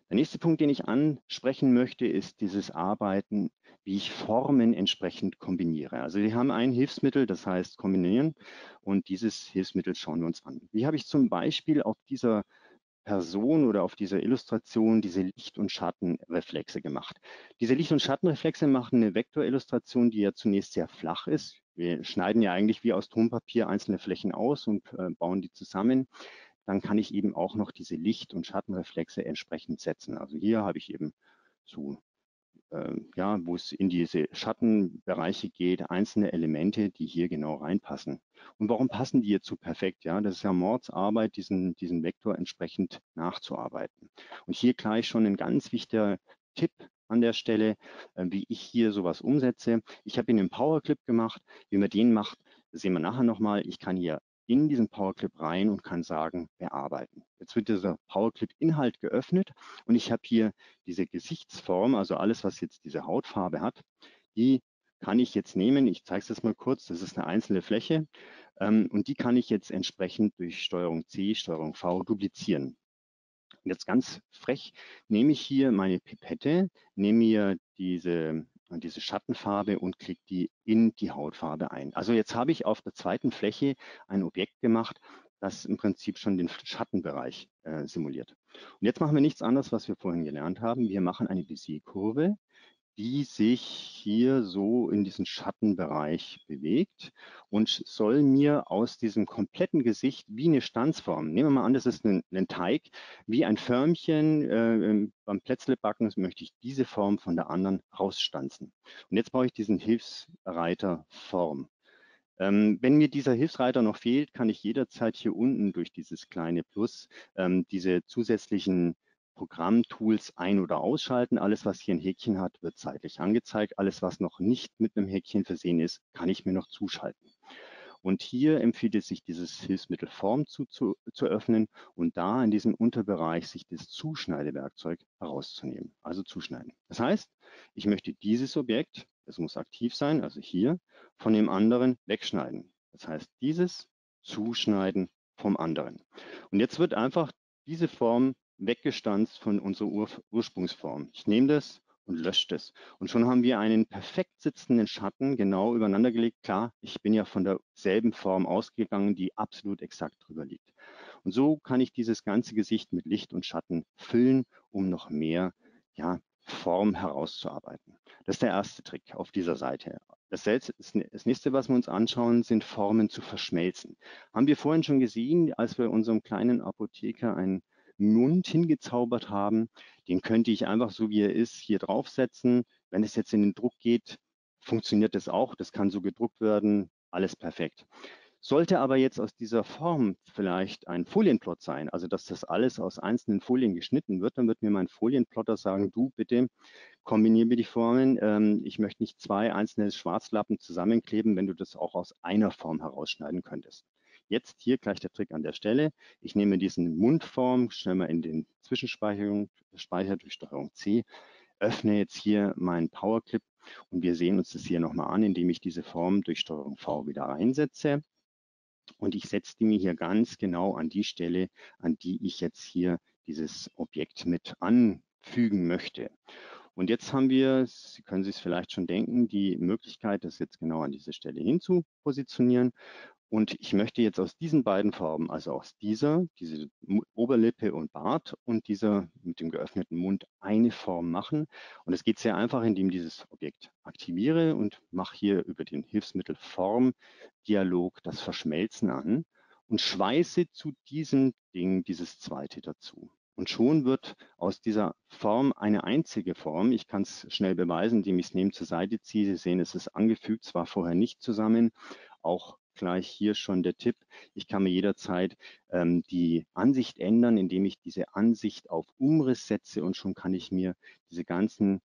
Der nächste Punkt, den ich ansprechen möchte, ist dieses Arbeiten, wie ich Formen entsprechend kombiniere. Also wir haben ein Hilfsmittel, das heißt kombinieren, und dieses Hilfsmittel schauen wir uns an. Wie habe ich zum Beispiel auf dieser Person oder auf dieser Illustration diese Licht- und Schattenreflexe gemacht? Diese Licht- und Schattenreflexe machen eine Vektorillustration, die ja zunächst sehr flach ist. Wir schneiden ja eigentlich wie aus Tonpapier einzelne Flächen aus und bauen die zusammen. Dann kann ich eben auch noch diese Licht- und Schattenreflexe entsprechend setzen. Also hier habe ich eben so, ja, wo es in diese Schattenbereiche geht, einzelne Elemente, die hier genau reinpassen. Und warum passen die jetzt so perfekt? Ja, das ist ja Mordsarbeit, diesen Vektor entsprechend nachzuarbeiten. Und hier gleich schon ein ganz wichtiger Tipp an der Stelle, wie ich hier sowas umsetze. Ich habe ihn im Powerclip gemacht. Wie man den macht, das sehen wir nachher nochmal. Ich kann hier in diesen Powerclip rein und kann sagen, bearbeiten. Jetzt wird dieser Powerclip-Inhalt geöffnet und ich habe hier diese Gesichtsform, also alles, was jetzt diese Hautfarbe hat, die kann ich jetzt nehmen. Ich zeige es jetzt mal kurz. Das ist eine einzelne Fläche und die kann ich jetzt entsprechend durch Steuerung C, Steuerung V duplizieren. Und jetzt ganz frech nehme ich hier meine Pipette, nehme mir diese Schattenfarbe und klicke die in die Hautfarbe ein. Also jetzt habe ich auf der zweiten Fläche ein Objekt gemacht, das im Prinzip schon den Schattenbereich simuliert. Und jetzt machen wir nichts anderes, was wir vorhin gelernt haben. Wir machen eine Bézier-Kurve, die sich hier so in diesen Schattenbereich bewegt und soll mir aus diesem kompletten Gesicht wie eine Stanzform, nehmen wir mal an, das ist ein Teig, wie ein Förmchen beim Plätzlebacken, möchte ich diese Form von der anderen rausstanzen. Und jetzt brauche ich diesen Hilfsreiter Form. Wenn mir dieser Hilfsreiter noch fehlt, kann ich jederzeit hier unten durch dieses kleine Plus diese zusätzlichen Programmtools ein- oder ausschalten. Alles, was hier ein Häkchen hat, wird seitlich angezeigt. Alles, was noch nicht mit einem Häkchen versehen ist, kann ich mir noch zuschalten. Und hier empfiehlt es sich, dieses Hilfsmittel Form zu öffnen und da in diesem Unterbereich sich das Zuschneidewerkzeug herauszunehmen. Also zuschneiden. Das heißt, ich möchte dieses Objekt, es muss aktiv sein, also hier, von dem anderen wegschneiden. Das heißt, dieses Zuschneiden vom anderen. Und jetzt wird einfach diese Form weggestanzt von unserer Ursprungsform. Ich nehme das und lösche das. Und schon haben wir einen perfekt sitzenden Schatten genau übereinander gelegt. Klar, ich bin ja von derselben Form ausgegangen, die absolut exakt drüber liegt. Und so kann ich dieses ganze Gesicht mit Licht und Schatten füllen, um noch mehr, ja, Form herauszuarbeiten. Das ist der erste Trick auf dieser Seite. Das nächste, was wir uns anschauen, sind Formen zu verschmelzen. Haben wir vorhin schon gesehen, als wir unserem kleinen Apotheker einen Mund hingezaubert haben. Den könnte ich einfach so wie er ist hier draufsetzen. Wenn es jetzt in den Druck geht, funktioniert das auch. Das kann so gedruckt werden. Alles perfekt. Sollte aber jetzt aus dieser Form vielleicht ein Folienplot sein, also dass das alles aus einzelnen Folien geschnitten wird, dann wird mir mein Folienplotter sagen, du bitte kombiniere mir die Formen. Ich möchte nicht zwei einzelne Schwarzlappen zusammenkleben, wenn du das auch aus einer Form herausschneiden könntest. Jetzt hier gleich der Trick an der Stelle. Ich nehme diesen Mundform, stelle mal in den Zwischenspeicher durch Steuerung C, öffne jetzt hier meinen Powerclip und wir sehen uns das hier nochmal an, indem ich diese Form durch Steuerung V wieder reinsetze. Und ich setze die mir hier ganz genau an die Stelle, an die ich jetzt hier dieses Objekt mit anfügen möchte. Und jetzt haben wir, Sie können sich vielleicht schon denken, die Möglichkeit, das jetzt genau an diese Stelle hin zu positionieren. Und ich möchte jetzt aus diesen beiden Farben, also aus diese Oberlippe und Bart und dieser mit dem geöffneten Mund eine Form machen. Und es geht sehr einfach, indem ich dieses Objekt aktiviere und mache hier über den Hilfsmittel Form Dialog das Verschmelzen an und schweiße zu diesem Ding dieses zweite dazu. Und schon wird aus dieser Form eine einzige Form. Ich kann es schnell beweisen, indem ich es neben zur Seite ziehe. Sie sehen, es ist angefügt, zwar vorher nicht zusammen. Auch gleich hier schon der Tipp. Ich kann mir jederzeit die Ansicht ändern, indem ich diese Ansicht auf Umriss setze und schon kann ich mir diese ganzen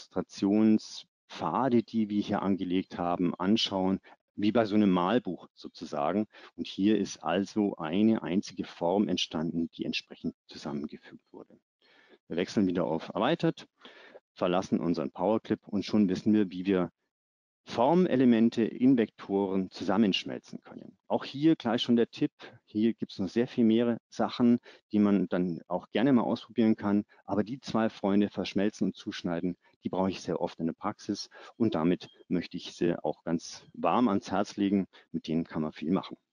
Illustrationspfade, die wir hier angelegt haben, anschauen, wie bei so einem Malbuch sozusagen. Und hier ist also eine einzige Form entstanden, die entsprechend zusammengefügt wurde. Wir wechseln wieder auf Erweitert, verlassen unseren Powerclip und schon wissen wir, wie wir Formelemente in Vektoren zusammenschmelzen können. Auch hier gleich schon der Tipp, hier gibt es noch sehr viel mehr Sachen, die man dann auch gerne mal ausprobieren kann, aber die zwei Freunde verschmelzen und zuschneiden, die brauche ich sehr oft in der Praxis und damit möchte ich sie auch ganz warm ans Herz legen, mit denen kann man viel machen.